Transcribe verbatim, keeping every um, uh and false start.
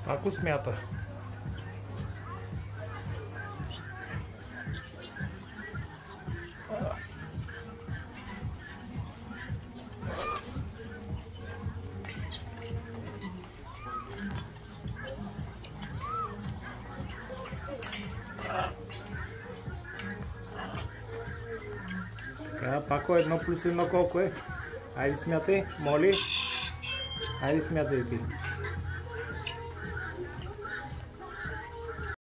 Ако смята. Така, Пако, едно плюс едно колко е? Айде смятай, моли. Айде смятай ти.